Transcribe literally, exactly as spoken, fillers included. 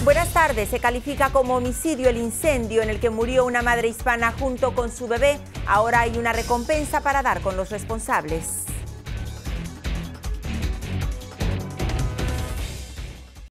Buenas tardes. Se califica como homicidio el incendio en el que murió una madre hispana junto con su bebé. Ahora hay una recompensa para dar con los responsables.